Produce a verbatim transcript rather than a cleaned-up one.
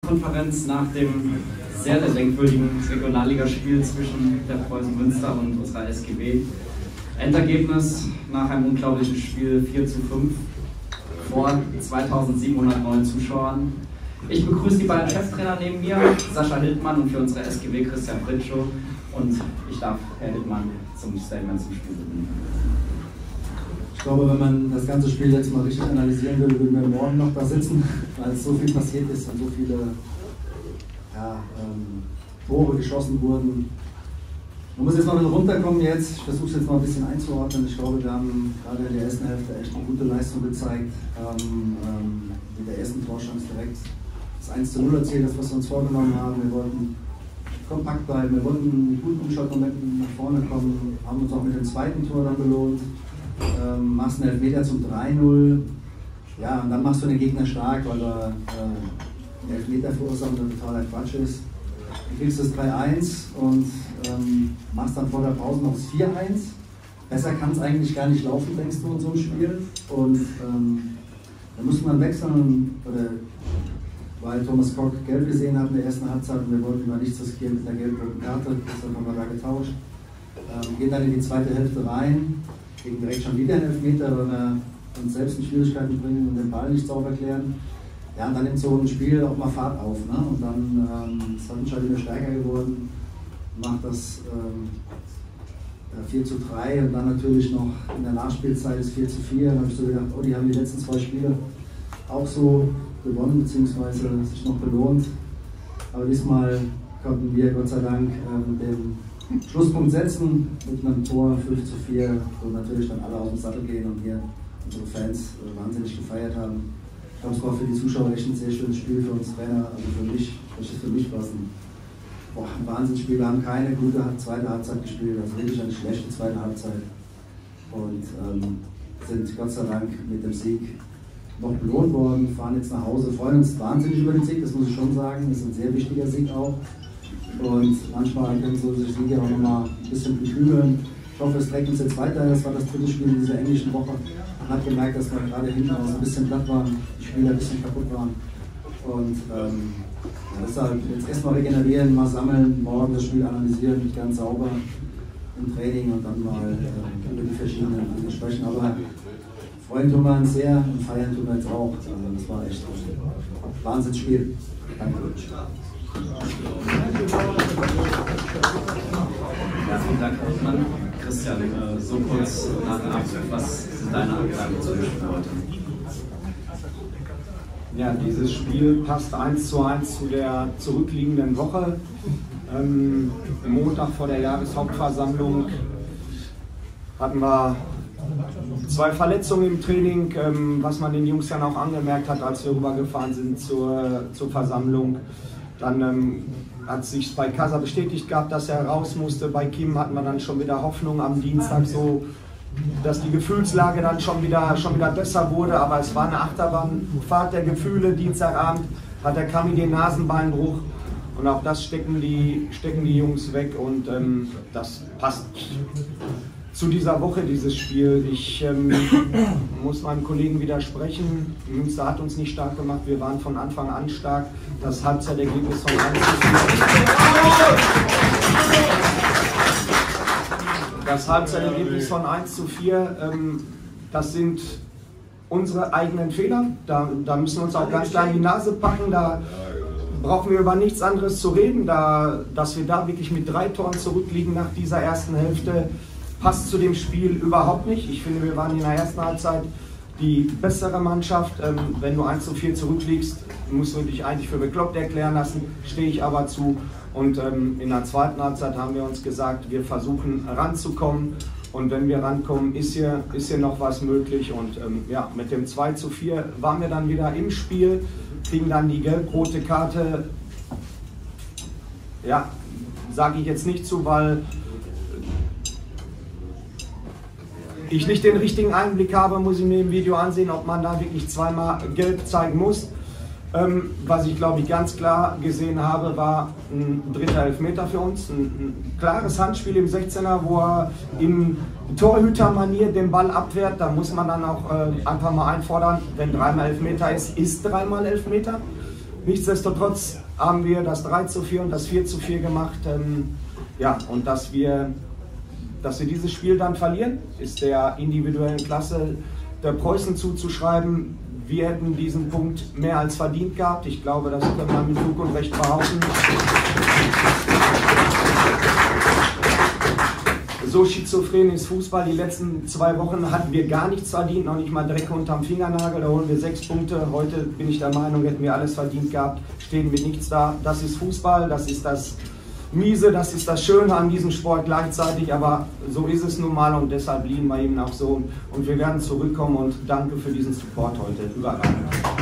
Pressekonferenz nach dem sehr, sehr denkwürdigen Regionalligaspiel zwischen der Preußen Münster und unserer S G B. Endergebnis nach einem unglaublichen Spiel vier zu fünf vor zweitausendsiebenhundertneun Zuschauern. Ich begrüße die beiden Cheftrainer neben mir, Sascha Hildmann, und für unsere S G B Christian Fritschow. Und ich darf Herr Hildmann zum Statement zum Spiel bitten. Ich glaube, wenn man das ganze Spiel jetzt mal richtig analysieren würde, würden wir morgen noch da sitzen, weil es so viel passiert ist und so viele ja, ähm, Tore geschossen wurden. Man muss jetzt mal ein bisschen runterkommen jetzt. Ich versuche es jetzt mal ein bisschen einzuordnen. Ich glaube, wir haben gerade in der ersten Hälfte echt eine gute Leistung gezeigt. Ähm, ähm, mit der ersten Torchance direkt das eins zu null erzielt, das was wir uns vorgenommen haben. Wir wollten kompakt bleiben, wir wollten mit guten Umschaltmomenten nach vorne kommen, haben uns auch mit dem zweiten Tor dann belohnt. Ähm, machst einen Elfmeter zum drei null, ja, und dann machst du den Gegner stark, weil er äh, einen Elfmeter verursacht und totaler Quatsch ist. Du kriegst das drei eins und ähm, machst dann vor der Pause noch das vier eins. Besser kann es eigentlich gar nicht laufen, denkst du, in so einem Spiel. Und ähm, da musste man wechseln, oder, weil Thomas Koch gelb gesehen hat in der ersten Halbzeit und wir wollten mal nichts riskieren mit einer gelb-roten Karte, deshalb haben wir da getauscht. Ähm, gehen dann in die zweite Hälfte rein. Kriegen direkt schon wieder einen Elfmeter, weil wir uns selbst in Schwierigkeiten bringen und den Ball nicht sauber klären. Ja, und dann nimmt so ein Spiel auch mal Fahrt auf. Ne? Und dann ähm, ist Wattenscheid wieder stärker geworden, macht das ähm, vier zu drei und dann natürlich noch in der Nachspielzeit ist vier zu vier. Dann habe ich so gedacht, oh, die haben die letzten zwei Spiele auch so gewonnen, beziehungsweise sich noch belohnt. Aber diesmal konnten wir Gott sei Dank ähm, den Schlusspunkt setzen mit einem Tor fünf zu vier, wo natürlich dann alle aus dem Sattel gehen und hier unsere Fans äh, wahnsinnig gefeiert haben. Ich glaube, es war für die Zuschauer echt ein sehr schönes Spiel, für uns Trainer, also für mich, für mich war es ein, boah, ein Wahnsinnsspiel. Wir haben keine gute zweite Halbzeit gespielt, also wirklich eine schlechte zweite Halbzeit. Und ähm, sind Gott sei Dank mit dem Sieg noch belohnt worden, fahren jetzt nach Hause, freuen uns wahnsinnig über den Sieg, das muss ich schon sagen, das ist ein sehr wichtiger Sieg auch. Und manchmal können so sich Siege auch nochmal ein bisschen bekühlen. Ich hoffe, es trägt uns jetzt weiter. Das war das dritte Spiel in dieser englischen Woche. Man hat gemerkt, dass wir gerade hinten raus ein bisschen platt waren, die Spieler ein bisschen kaputt waren. Und ähm, ja, deshalb jetzt erstmal regenerieren, mal sammeln, morgen das Spiel analysieren, ganz sauber im Training und dann mal äh, über die verschiedenen Dinge sprechen. Aber freuen tun wir uns sehr und feiern tun wir jetzt auch. Also das war echt ein Wahnsinnsspiel. Danke. Ja, vielen Dank, Herr Hildmann. Christian, äh, so kurz nach dem Abschluss, was sind deine Angaben zu dem Spiel heute? Ja, dieses Spiel passt eins zu eins zu der zurückliegenden Woche. Ähm, Montag vor der Jahreshauptversammlung hatten wir zwei Verletzungen im Training, ähm, was man den Jungs dann auch angemerkt hat, als wir rübergefahren sind zur, zur Versammlung. Dann ähm, hat sich bei Kasa bestätigt gehabt, dass er raus musste. Bei Kim hatten wir dann schon wieder Hoffnung am Dienstag, so, dass die Gefühlslage dann schon wieder, schon wieder besser wurde. Aber es war eine Achterbahnfahrt der Gefühle. Dienstagabend hat der Kami den Nasenbeinbruch. Und auch das stecken die, stecken die Jungs weg. Und ähm, das passt zu dieser Woche, dieses Spiel. Ich ähm, muss meinem Kollegen widersprechen. Münster hat uns nicht stark gemacht. Wir waren von Anfang an stark. Das Halbzeitergebnis von eins zu vier. Das Halbzeitergebnis von eins zu vier, ähm, das sind unsere eigenen Fehler. Da, da müssen wir uns auch ganz klar in die Nase packen. Da brauchen wir über nichts anderes zu reden. Da, dass wir da wirklich mit drei Toren zurückliegen nach dieser ersten Hälfte, passt zu dem Spiel überhaupt nicht. Ich finde, wir waren in der ersten Halbzeit die bessere Mannschaft. Ähm, wenn du eins zu vier zurückliegst, musst du dich eigentlich für bekloppt erklären lassen, stehe ich aber zu. Und ähm, in der zweiten Halbzeit haben wir uns gesagt, wir versuchen ranzukommen. Und wenn wir rankommen, ist hier, ist hier noch was möglich. Und ähm, ja, mit dem zwei zu vier waren wir dann wieder im Spiel, kriegen dann die gelb-rote Karte. Ja, sage ich jetzt nicht zu, weil ich nicht den richtigen Einblick habe, muss ich mir im Video ansehen, ob man da wirklich zweimal gelb zeigen muss. Ähm, was ich, glaube ich, ganz klar gesehen habe, war ein dritter Elfmeter für uns. Ein, ein klares Handspiel im sechzehner, wo er in Torhütermanier den Ball abwehrt. Da muss man dann auch äh, einfach mal einfordern, wenn dreimal Elfmeter ist, ist dreimal Elfmeter. Nichtsdestotrotz haben wir das drei zu vier und das vier zu vier gemacht. Ähm, ja, und dass wir, dass wir dieses Spiel dann verlieren, ist der individuellen Klasse der Preußen zuzuschreiben. Wir hätten diesen Punkt mehr als verdient gehabt. Ich glaube, das kann man mit Fug und Recht behaupten. So schizophren ist Fußball. Die letzten zwei Wochen hatten wir gar nichts verdient, noch nicht mal Dreck unterm Fingernagel. Da holen wir sechs Punkte. Heute bin ich der Meinung, hätten wir alles verdient gehabt, stehen mit nichts da. Das ist Fußball, das ist das Miese, das ist das Schöne an diesem Sport gleichzeitig, aber so ist es nun mal und deshalb lieben wir eben auch so. Und wir werden zurückkommen und danke für diesen Support heute. Überragend.